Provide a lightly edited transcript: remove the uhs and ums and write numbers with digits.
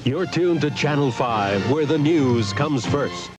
You're tuned to Channel 5, where the news comes first.